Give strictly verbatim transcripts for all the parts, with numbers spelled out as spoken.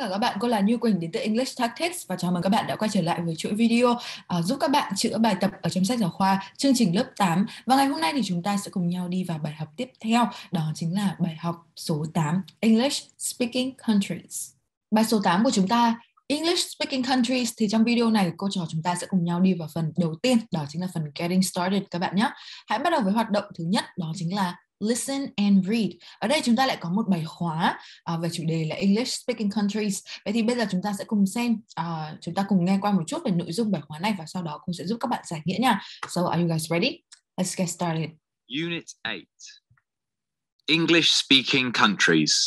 cả các bạn, cô là Như Quỳnh đến từ English Tactics và chào mừng các bạn đã quay trở lại với chuỗi video uh, giúp các bạn chữa bài tập ở trong sách giáo khoa chương trình lớp tám. Và ngày hôm nay thì chúng ta sẽ cùng nhau đi vào bài học tiếp theo, đó chính là bài học số tám, English Speaking Countries. Bài số tám của chúng ta, English Speaking Countries, thì trong video này cô trò chúng ta sẽ cùng nhau đi vào phần đầu tiên, đó chính là phần Getting Started các bạn nhé. Hãy bắt đầu với hoạt động thứ nhất, đó chính là Listen and read. Ở đây chúng ta lại có một bài khóa uh, về chủ đề là English Speaking Countries. Vậy thì bây giờ chúng ta sẽ cùng xem, uh, chúng ta cùng nghe qua một chút về nội dung bài khóa này và sau đó cũng sẽ giúp các bạn giải nghĩa nha. So are you guys ready? Let's get started. Unit eight. English Speaking Countries.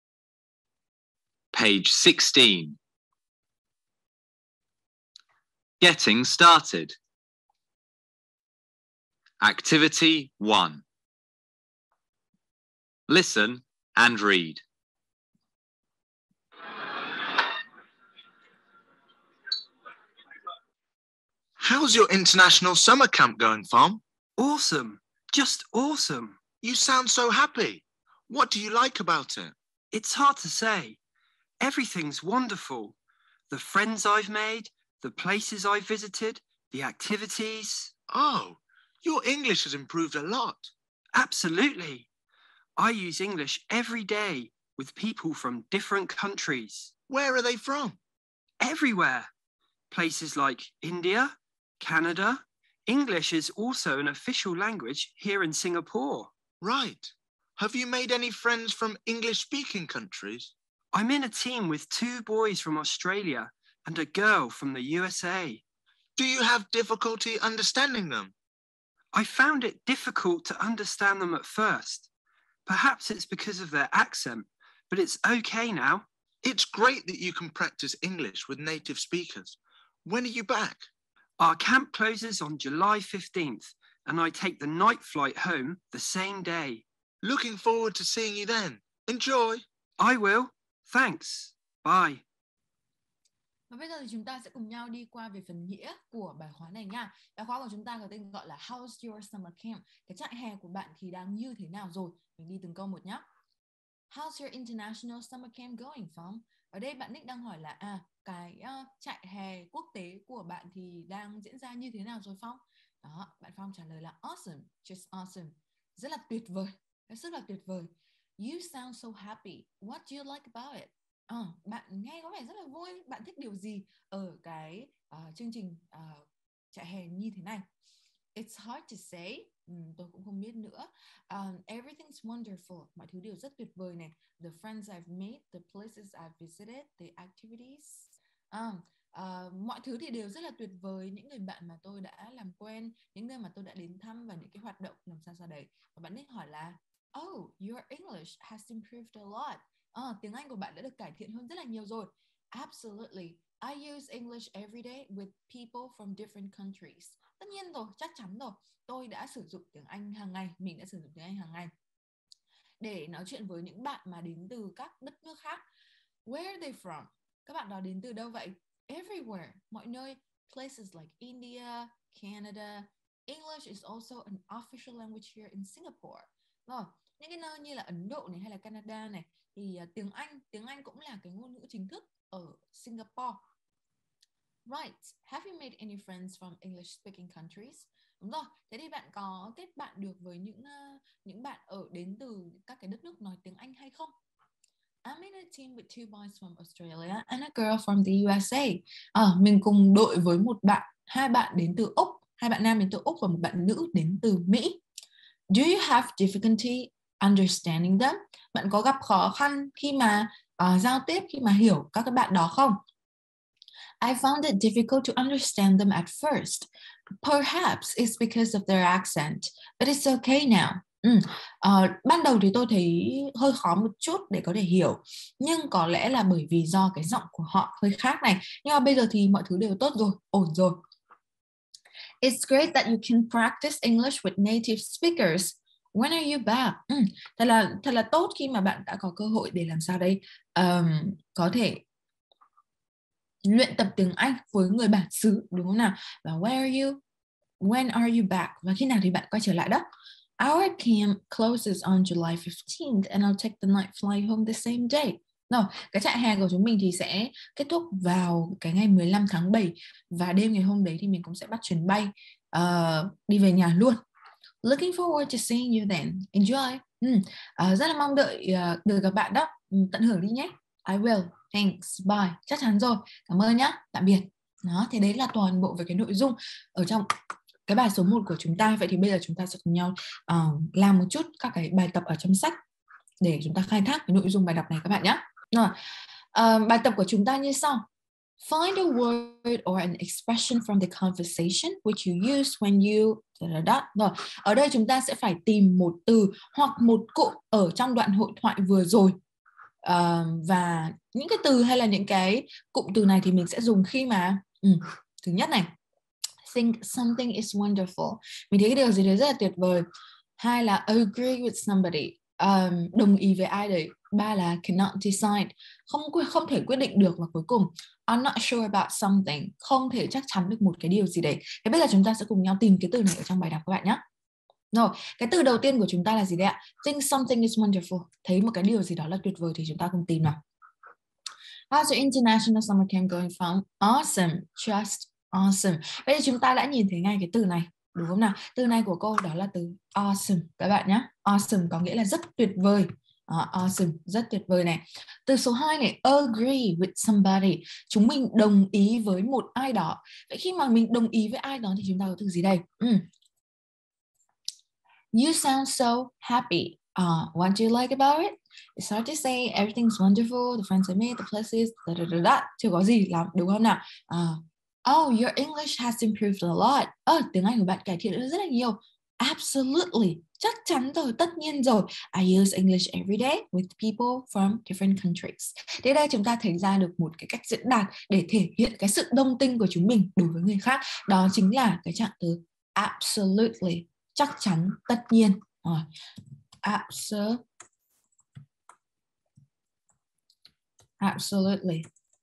Page sixteen. Getting started. Activity one. Listen and read. How's your international summer camp going, Farm? Awesome. Just awesome. You sound so happy. What do you like about it? It's hard to say. Everything's wonderful. The friends I've made, the places I've visited, the activities. Oh, your English has improved a lot. Absolutely. I use English every day with people from different countries. Where are they from? Everywhere. Places like India, Canada. English is also an official language here in Singapore. Right. Have you made any friends from English-speaking countries? I'm in a team with two boys from Australia and a girl from the U S A. Do you have difficulty understanding them? I found it difficult to understand them at first. Perhaps it's because of their accent, but it's okay now. It's great that you can practice English with native speakers. When are you back? Our camp closes on July fifteenth, and I take the night flight home the same day. Looking forward to seeing you then. Enjoy. I will. Thanks. Bye. Và bây giờ thì chúng ta sẽ cùng nhau đi qua về phần nghĩa của bài khóa này nha. Bài khóa của chúng ta có tên gọi là How's your summer camp? Cái trại hè của bạn thì đang như thế nào rồi? Mình đi từng câu một nhé. How's your international summer camp going, Phong? Ở đây bạn Nick đang hỏi là à cái uh, trại hè quốc tế của bạn thì đang diễn ra như thế nào rồi Phong? Đó, bạn Phong trả lời là awesome, just awesome. Rất là tuyệt vời, rất là tuyệt vời. You sound so happy. What do you like about it? À, bạn nghe có vẻ rất là vui. Bạn thích điều gì ở cái uh, chương trình uh, trại hè như thế này? It's hard to say. Ừ, tôi cũng không biết nữa. Um, everything's wonderful. Mọi thứ đều rất tuyệt vời này. The friends I've made, the places I've visited, the activities. À, uh, mọi thứ thì đều rất là tuyệt vời. Những người bạn mà tôi đã làm quen, những nơi mà tôi đã đến thăm và những cái hoạt động làm sao sao đấy. Và bạn Nick hỏi là oh, your English has improved a lot. À, tiếng Anh của bạn đã được cải thiện hơn rất là nhiều rồi. Absolutely. I use English every day with people from different countries. Tất nhiên rồi, chắc chắn rồi. Tôi đã sử dụng tiếng Anh hàng ngày. Mình đã sử dụng tiếng Anh hàng ngày để nói chuyện với những bạn mà đến từ các đất nước khác. Where are they from? Các bạn đó đến từ đâu vậy? Everywhere. Mọi nơi. Places like India, Canada. English is also an official language here in Singapore. Rồi, những cái nơi như là Ấn Độ này hay là Canada này thì uh, tiếng Anh, tiếng Anh cũng là cái ngôn ngữ chính thức ở Singapore. Right. Have you made any friends from English speaking countries? Đúng rồi. Thế thì bạn có kết bạn được với những uh, những bạn ở đến từ các cái đất nước nói tiếng Anh hay không? I'm in a team with two boys from Australia and a girl from the U S A. À, mình cùng đội với một bạn, hai bạn đến từ Úc, hai bạn nam đến từ Úc và một bạn nữ đến từ Mỹ. Do you have difficulty understanding them? Bạn có gặp khó khăn khi mà uh, giao tiếp, khi mà hiểu các cái bạn đó không? I found it difficult to understand them at first. Perhaps it's because of their accent, but it's okay now. Ừ. Uh, ban đầu thì tôi thấy hơi khó một chút để có thể hiểu, nhưng có lẽ là bởi vì do cái giọng của họ hơi khác này. Nhưng mà bây giờ thì mọi thứ đều tốt rồi, ổn rồi. It's great that you can practice English with native speakers. When are you back? Ừ. Thật là thật là tốt khi mà bạn đã có cơ hội để làm sao đây um, có thể luyện tập tiếng Anh với người bản xứ, đúng không nào? Và where are you? When are you back? Và khi nào thì bạn quay trở lại đó? Our camp closes on July fifteenth and I'll take the night flight home the same day. Rồi, cái trại hè của chúng mình thì sẽ kết thúc vào cái ngày mười lăm tháng bảy và đêm ngày hôm đấy thì mình cũng sẽ bắt chuyến bay uh, đi về nhà luôn. Looking forward to seeing you then. Enjoy. Ừ. Uh, rất là mong đợi uh, được gặp bạn đó. Ừ, tận hưởng đi nhé. I will. Thanks. Bye. Chắc chắn rồi. Cảm ơn nhé. Tạm biệt. Đó, thế đấy là toàn bộ về cái nội dung ở trong cái bài số một của chúng ta. Vậy thì bây giờ chúng ta sẽ cùng nhau uh, làm một chút các cái bài tập ở trong sách để chúng ta khai thác cái nội dung bài đọc này các bạn nhé. Rồi, uh, bài tập của chúng ta như sau. Find a word or an expression from the conversation which you use when you... Rồi, ở đây chúng ta sẽ phải tìm một từ hoặc một cụm ở trong đoạn hội thoại vừa rồi. Uh, và những cái từ hay là những cái cụm từ này thì mình sẽ dùng khi mà... Ừ, thứ nhất này, think something is wonderful. Mình thấy cái điều gì đấy rất là tuyệt vời. Hai là agree with somebody. Um, đồng ý với ai đấy. Ba là cannot decide, không không thể quyết định được. Và cuối cùng I'm not sure about something, không thể chắc chắn được một cái điều gì đấy. Thế bây giờ chúng ta sẽ cùng nhau tìm cái từ này ở trong bài đọc các bạn nhé. Rồi, cái từ đầu tiên của chúng ta là gì đấy ạ? Think something is wonderful. Thấy một cái điều gì đó là tuyệt vời thì chúng ta cùng tìm nào. How's your international summer camp going from? Awesome, just awesome. Bây giờ chúng ta đã nhìn thấy ngay cái từ này, đúng không nào? Từ này của cô đó là từ awesome các bạn nhé. Awesome có nghĩa là rất tuyệt vời. Uh, awesome, rất tuyệt vời này. Từ số hai này, agree with somebody. Chúng mình đồng ý với một ai đó. Vậy khi mà mình đồng ý với ai đó thì chúng ta có từ gì đây? Mm. You sound so happy. Uh, what do you like about it? It's hard to say. Everything's wonderful. The friends I made, the places, da da da da. Chưa có gì lắm, đúng không nào? Uh, oh, your English has improved a lot. Oh, tiếng Anh của bạn cải thiện rất là nhiều. Absolutely. Chắc chắn rồi, tất nhiên rồi. I use English every day with people from different countries. Thế đây chúng ta thấy ra được một cái cách diễn đạt để thể hiện cái sự đồng tình của chúng mình đối với người khác. Đó chính là cái trạng từ absolutely. Chắc chắn, tất nhiên. Rồi. Absolutely. Absolutely.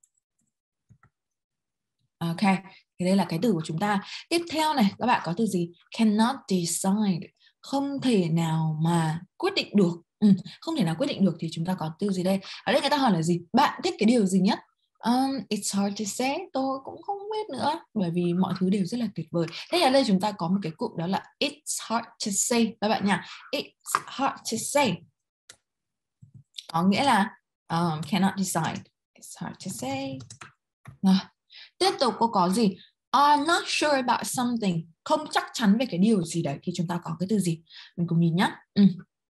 Ok, thì đây là cái từ của chúng ta. Tiếp theo này, các bạn có từ gì? Cannot decide. Không thể nào mà quyết định được. Ừ, không thể nào quyết định được thì chúng ta có từ gì đây? Ở đây người ta hỏi là gì? Bạn thích cái điều gì nhất? Um, it's hard to say. Tôi cũng không biết nữa. Bởi vì mọi thứ đều rất là tuyệt vời. Thế ở đây chúng ta có một cái cụm đó là it's hard to say. Các bạn nha. It's hard to say. Có nghĩa là um, cannot decide. It's hard to say. Rồi. Tiếp tục cô có gì? I'm not sure about something. Không chắc chắn về cái điều gì đấy thì chúng ta có cái từ gì? Mình cùng nhìn nhá. Ừ.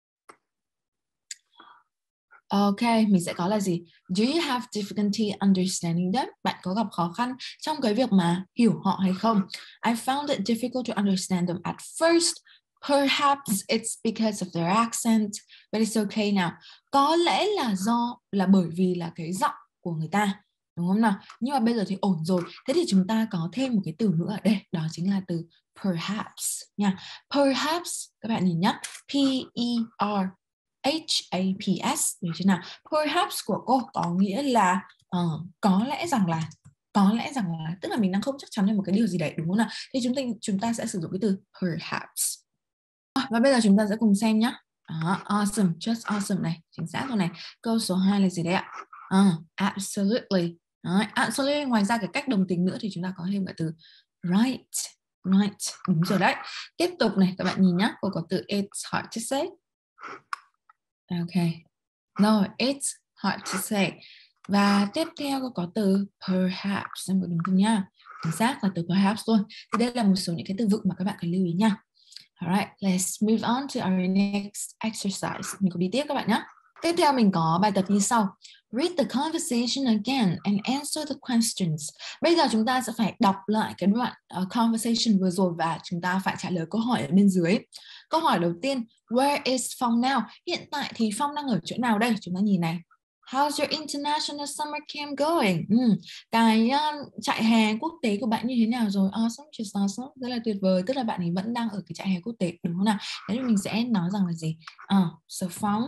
Ok, mình sẽ có là gì? Do you have difficulty understanding them? Bạn có gặp khó khăn trong cái việc mà hiểu họ hay không? I found it difficult to understand them at first. Perhaps it's because of their accent, but it's okay now. Có lẽ là do, là bởi vì là cái giọng của người ta. Đúng không nào? Nhưng mà bây giờ thì ổn rồi. Thế thì chúng ta có thêm một cái từ nữa ở đây. Đó chính là từ perhaps nha. Perhaps, các bạn nhìn nhé. P E R H A P S. Được chưa nào? Perhaps của cô có nghĩa là uh, có lẽ rằng là. Có lẽ rằng là. Tức là mình đang không chắc chắn về một cái điều gì đấy. Đúng không nào? Thì chúng ta, chúng ta sẽ sử dụng cái từ perhaps. Và bây giờ chúng ta sẽ cùng xem nhé. Đó, awesome, just awesome này. Chính xác rồi này. Câu số hai là gì đấy ạ? Uh, absolutely. Đấy, absolutely. Ngoài ra cái cách đồng tình nữa thì chúng ta có thêm cả từ right. Right. Đúng rồi đấy. Tiếp tục này, các bạn nhìn nhé. Cô có từ it's hard to say. Ok. No, it's hard to say. Và tiếp theo cô có từ perhaps. Em đúng không nha? Chính xác là từ perhaps luôn. Thì đây là một số những cái từ vựng mà các bạn cần lưu ý nha. Alright, let's move on to our next exercise. Mình cùng đi tiếp các bạn nhé. Tiếp theo mình có bài tập như sau. Read the conversation again and answer the questions. Bây giờ chúng ta sẽ phải đọc lại cái đoạn uh, conversation vừa rồi và chúng ta phải trả lời câu hỏi ở bên dưới. Câu hỏi đầu tiên, where is Phong now? Hiện tại thì Phong đang ở chỗ nào đây? Chúng ta nhìn này. How's your international summer camp going? Ừ. Cái uh, trại hè quốc tế của bạn như thế nào rồi? Awesome, just awesome. Rất là tuyệt vời. Tức là bạn ấy vẫn đang ở cái trại hè quốc tế, đúng không nào? Thế thì mình sẽ nói rằng là gì? Uh, so Phong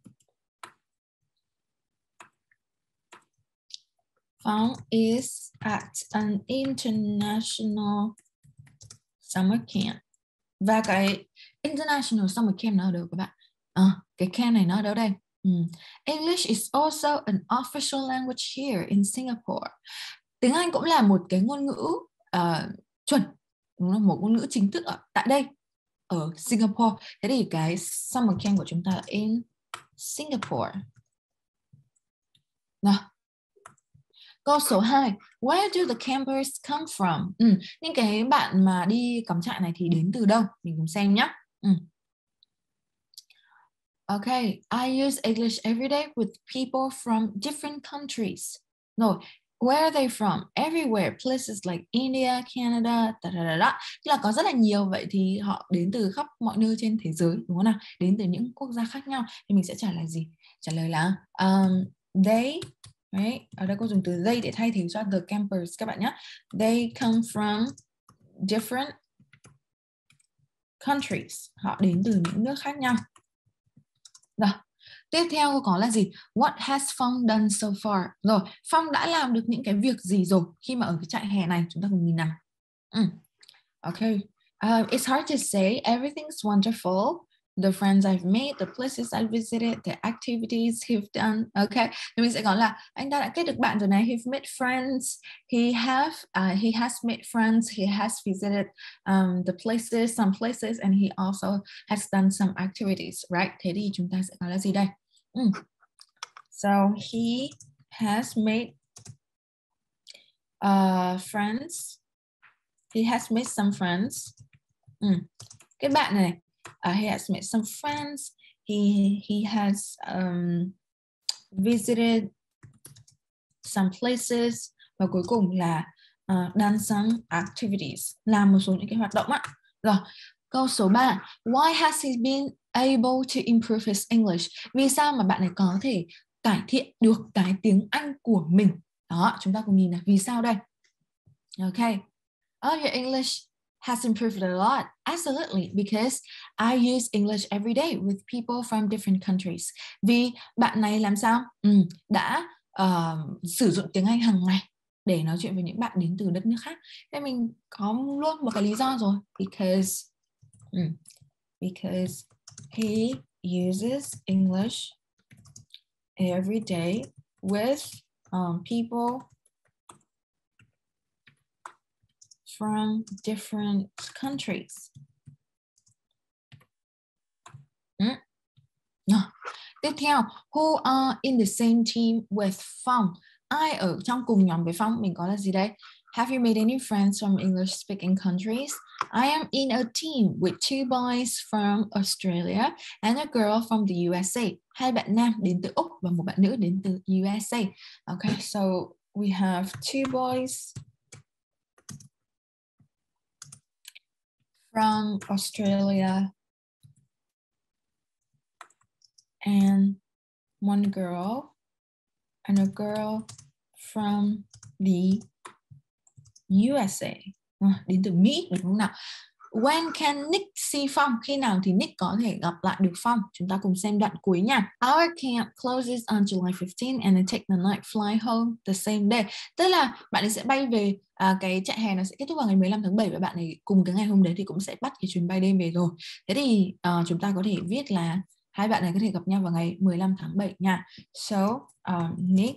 Phong is at an international summer camp. Và cái international summer camp nó ở đâu các bạn? À, cái camp này nó ở đâu đây? Mm. English is also an official language here in Singapore. Tiếng Anh cũng là một cái ngôn ngữ uh, chuẩn, đúng không? Một ngôn ngữ chính thức ở tại đây ở Singapore. Thế thì cái summer camp của chúng ta là in Singapore. Nào. Câu số hai. Where do the campers come from? Ừ. Những cái bạn mà đi cắm trại này thì đến từ đâu? Mình cùng xem nhé. Ừ. Okay, I use English every day with people from different countries. Rồi, where are they from? Everywhere, places like India, Canada, da, da, da, da. Tức là có rất là nhiều, vậy thì họ đến từ khắp mọi nơi trên thế giới, đúng không nào? Đến từ những quốc gia khác nhau. Thì mình sẽ trả lời gì? Trả lời là um, they, right? Ở đây cô dùng từ they để thay thế cho the campers các bạn nhé. They come from different countries. Họ đến từ những nước khác nhau. Rồi, tiếp theo câu có là gì? What has Phong done so far? Rồi, Phong đã làm được những cái việc gì rồi khi mà ở cái trại hè này? Chúng ta cùng nhìn nào. Mm. Okay. Uh, it's hard to say. Everything's wonderful. The friends I've made, the places I visited, the activities he've done. Okay. Thì mình sẽ nói là anh ta đã kết được bạn rồi này. He've made friends. He have. Uh, he has made friends. He has visited um, the places, some places, and he also has done some activities. Right? Thế thì chúng ta sẽ nói là gì đây? Mm. So he has made uh, friends. He has made some friends. Mm. Kết bạn này. Uh, he has met some friends. He he has um, visited some places. Và cuối cùng là uh, done some activities. Làm một số những cái hoạt động ạ. Rồi, câu số ba. Why has he been able to improve his English? Vì sao mà bạn này có thể cải thiện được cái tiếng Anh của mình? Đó, chúng ta cùng nhìn nào. Vì sao đây? Okay. Oh, your English has improved a lot. Absolutely, because I use English every day with people from different countries. Vì bạn này làm sao? Ừ, đã uh, sử dụng tiếng Anh hàng ngày để nói chuyện với những bạn đến từ đất nước khác. Thế mình có luôn một cái lý do rồi. Because, um, because he uses English every day with um, people from different countries. Mm. No. Tiếp theo, who are in the same team with Phong? Ai ở trong cùng nhóm với Phong? Mình có là gì đây? Have you made any friends from English-speaking countries? I am in a team with two boys from Australia and a girl from the U S A. Hai bạn nam đến từ Úc và một bạn nữ đến từ U S A. Okay, so we have two boys from Australia and one girl and a girl from the U S A. À, đến từ Mỹ, đúng không nào? When can Nick see Phong? Khi nào thì Nick có thể gặp lại được Phong? Chúng ta cùng xem đoạn cuối nha. Our camp closes on July fifteenth and they take the night fly home the same day. Tức là bạn ấy sẽ bay về, à, cái trại hè nó sẽ kết thúc vào ngày mười lăm tháng bảy và bạn ấy cùng cái ngày hôm đấy thì cũng sẽ bắt cái chuyến bay đêm về rồi. Thế thì uh, chúng ta có thể viết là hai bạn này có thể gặp nhau vào ngày mười lăm tháng bảy nha. So uh, Nick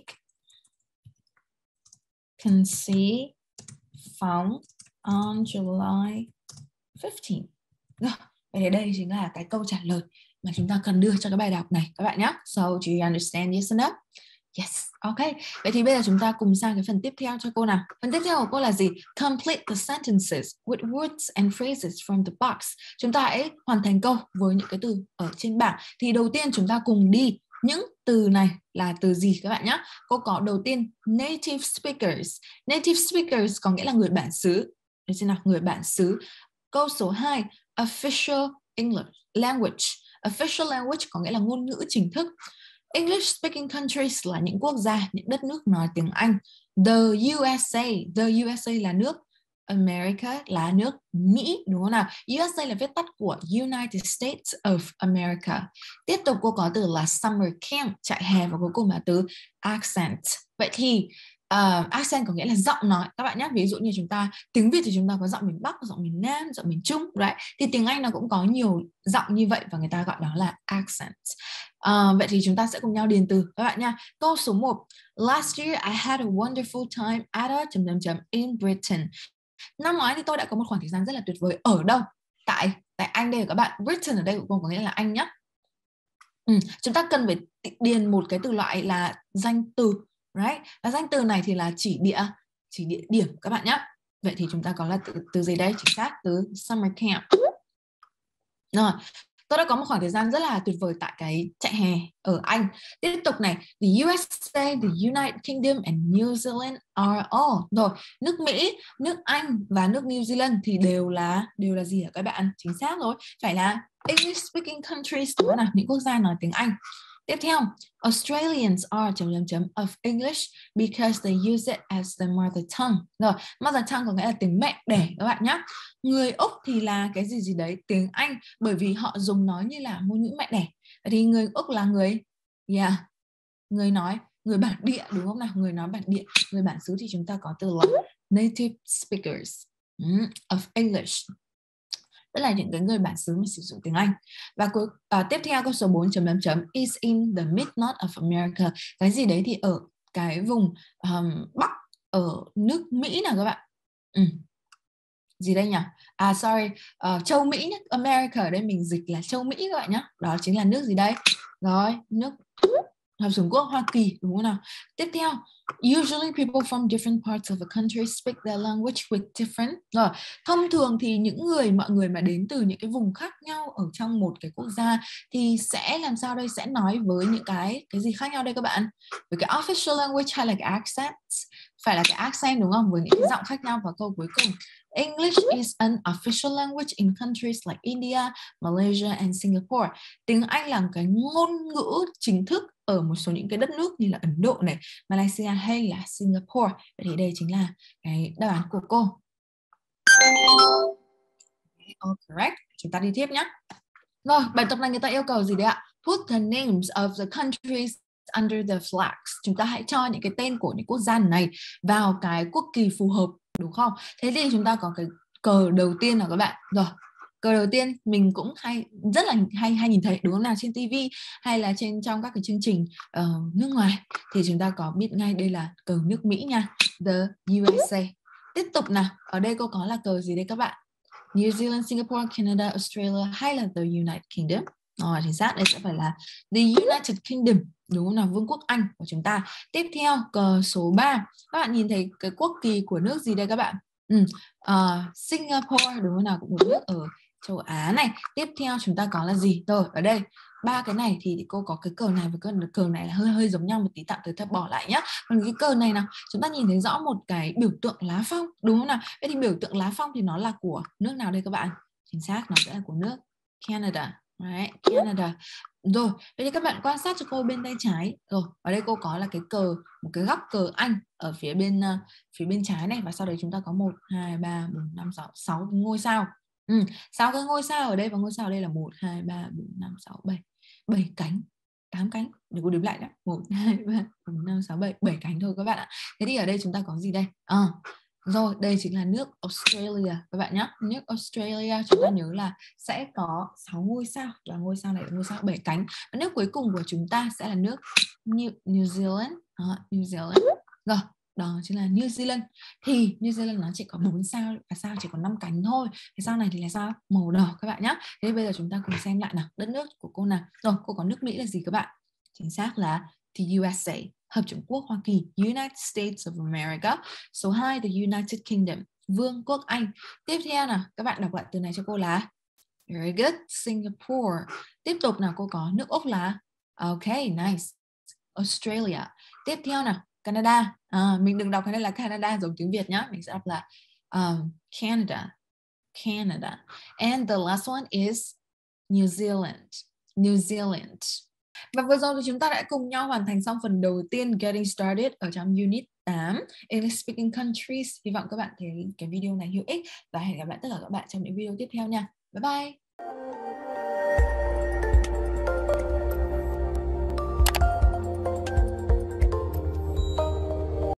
can see Phong on July fifteenth. Rồi, vậy thì đây chính là cái câu trả lời mà chúng ta cần đưa cho cái bài đọc này các bạn nhé. So do you understand? Yes or no? Yes. Ok. Vậy thì bây giờ chúng ta cùng sang cái phần tiếp theo cho cô nào. Phần tiếp theo của cô là gì? Complete the sentences with words and phrases from the box. Chúng ta hãy hoàn thành câu với những cái từ ở trên bảng. Thì đầu tiên chúng ta cùng đi. Những từ này là từ gì các bạn nhé? Cô có đầu tiên native speakers. Native speakers có nghĩa là người bản xứ. Đây xem nào, người bản xứ. Câu số hai, official English language. Official language có nghĩa là ngôn ngữ chính thức. English speaking countries là những quốc gia, những đất nước nói tiếng Anh. The U S A, the U S A là nước. America là nước Mỹ, đúng không nào? U S A là viết tắt của United States of America. Tiếp tục cô có từ là summer camp, trại hè, và cuối cùng là từ accent. Vậy thì uh, accent có nghĩa là giọng nói các bạn nhé. Ví dụ như chúng ta tiếng Việt thì chúng ta có giọng miền Bắc, giọng miền Nam, giọng miền Trung, right? Thì tiếng Anh nó cũng có nhiều giọng như vậy và người ta gọi đó là accent. À, vậy thì chúng ta sẽ cùng nhau điền từ các bạn nha. Câu số một. Last year I had a wonderful time at a chấm chấm chấm in Britain. Năm ngoái thì tôi đã có một khoảng thời gian rất là tuyệt vời. Ở đâu? Tại tại Anh đây các bạn. Britain ở đây cũng có nghĩa là Anh nhé. Ừ, chúng ta cần phải điền một cái từ loại là danh từ, right? Và danh từ này thì là chỉ địa chỉ địa điểm các bạn nhé. Vậy thì chúng ta có là từ, từ gì đây? Chính xác, từ summer camp. Rồi, tôi đã có một khoảng thời gian rất là tuyệt vời tại cái trại hè ở Anh. Tiếp tục này, the u ét a, the United Kingdom and New Zealand are all. Rồi, nước Mỹ, nước Anh và nước New Zealand thì đều là đều là gì hả các bạn? Chính xác rồi, phải là English speaking countries, đó là những quốc gia nói tiếng Anh. Tiếp theo, Australians are chấm chấm chấm of English because they use it as their mother tongue. Rồi, mother tongue có nghĩa là tiếng mẹ đẻ các bạn nhé. Người Úc thì là cái gì gì đấy tiếng Anh, bởi vì họ dùng nói như là ngôn ngữ mẹ đẻ. Vậy thì người Úc là người yeah, người nói, người bản địa đúng không nào? Người nói bản địa, người bản xứ thì chúng ta có từ là native speakers of English. Tức là những cái người bản xứ mà sử dụng tiếng Anh. Và cuối à, tiếp theo câu số bốn chấm chấm chấm is in the mid-north of America. Cái gì đấy thì ở cái vùng um, Bắc ở nước Mỹ nào các bạn. Ừ. Gì đây nhỉ? À sorry, uh, châu Mỹ nhé. America ở đây mình dịch là châu Mỹ các bạn nhé. Đó chính là nước gì đây? Rồi, nước Hợp Trung Quốc, Hoa Kỳ, đúng không nào? Tiếp theo, usually people from different parts of a country speak their language with different. Rồi, thông thường thì những người, mọi người mà đến từ những cái vùng khác nhau ở trong một cái quốc gia thì sẽ làm sao đây? Sẽ nói với những cái cái gì khác nhau đây các bạn? Với cái official language hay là cái accents? Phải là cái accent đúng không? Với những cái giọng khác nhau. Và câu cuối cùng, English is an official language in countries like India, Malaysia and Singapore. Tiếng Anh là cái ngôn ngữ chính thức ở một số những cái đất nước như là Ấn Độ này, Malaysia hay là Singapore. Vậy thì đây chính là cái đáp án của cô. All correct. Chúng ta đi tiếp nhé. Rồi, bài tập này người ta yêu cầu gì đấy ạ? Put the names of the countries under the flags. Chúng ta hãy cho những cái tên của những quốc gia này vào cái quốc kỳ phù hợp, đúng không? Thế thì chúng ta có cái cờ đầu tiên là các bạn. Rồi, cờ đầu tiên mình cũng hay rất là hay hay nhìn thấy đúng không nào, trên ti vi hay là trên trong các cái chương trình uh, nước ngoài thì chúng ta có biết ngay đây là cờ nước Mỹ nha, the u ét a. Tiếp tục nào, ở đây cô có là cờ gì đây các bạn? New Zealand, Singapore, Canada, Australia hay là the United Kingdom? Rồi, chính xác đây sẽ phải là the United Kingdom, đúng không nào, Vương quốc Anh của chúng ta. Tiếp theo cờ số ba, các bạn nhìn thấy cái quốc kỳ của nước gì đây các bạn? Ừ, uh, Singapore, đúng không nào, cũng một nước ở châu Á này. Tiếp theo chúng ta có là gì? Rồi, ở đây ba cái này thì cô có cái cờ này và cờ, cờ này là hơi hơi giống nhau một tí, tạm thời ta bỏ lại nhá. Còn cái cờ này nào, chúng ta nhìn thấy rõ một cái biểu tượng lá phong, đúng không nào? Vậy thì biểu tượng lá phong thì nó là của nước nào đây các bạn? Chính xác, nó sẽ là của nước Canada. Right, Canada. Rồi, vậy thì các bạn quan sát cho cô bên tay trái. Rồi, ở đây cô có là cái cờ, một cái góc cờ Anh ở phía bên uh, phía bên trái này, và sau đấy chúng ta có một, hai, ba, bốn, năm, sáu, sáu ngôi sao. Ừ, sáu cái ngôi sao ở đây, và ngôi sao ở đây là một, hai, ba, bốn, năm, sáu, bảy, bảy cánh, tám cánh. Để cô đếm lại đã. một, hai, ba, bốn, năm, sáu, bảy, bảy cánh thôi các bạn ạ. Thế thì ở đây chúng ta có gì đây? À, rồi, đây chính là nước Australia các bạn nhé. Nước Australia chúng ta nhớ là sẽ có sáu ngôi sao, và ngôi sao này là ngôi sao bảy cánh. Và nước cuối cùng của chúng ta sẽ là nước New, New Zealand. Đó, New Zealand. Rồi, đó chính là New Zealand. Thì New Zealand nó chỉ có bốn sao, và sao chỉ có năm cánh thôi. Cái sao này thì là sao? Màu đỏ các bạn nhé. Thế bây giờ chúng ta cùng xem lại nào, đất nước của cô nào. Rồi, cô có nước Mỹ là gì các bạn? Chính xác là the u ét a, Hợp Chủng Quốc Hoa Kỳ, United States of America. Số hai, the United Kingdom, Vương quốc Anh. Tiếp theo nào, các bạn đọc lại từ này cho cô là very good, Singapore. Tiếp tục nào, cô có nước Úc là ok, nice, Australia. Tiếp theo nào, Canada. À, mình đừng đọc cái này là Canada giống tiếng Việt nhá, mình sẽ đọc là um, Canada, Canada. And the last one is New Zealand, New Zealand. Và vừa rồi thì chúng ta đã cùng nhau hoàn thành xong phần đầu tiên Getting Started ở trong Unit tám English Speaking Countries. Hy vọng các bạn thấy cái video này hữu ích và hẹn gặp lại tất cả các bạn trong những video tiếp theo nha. Bye bye!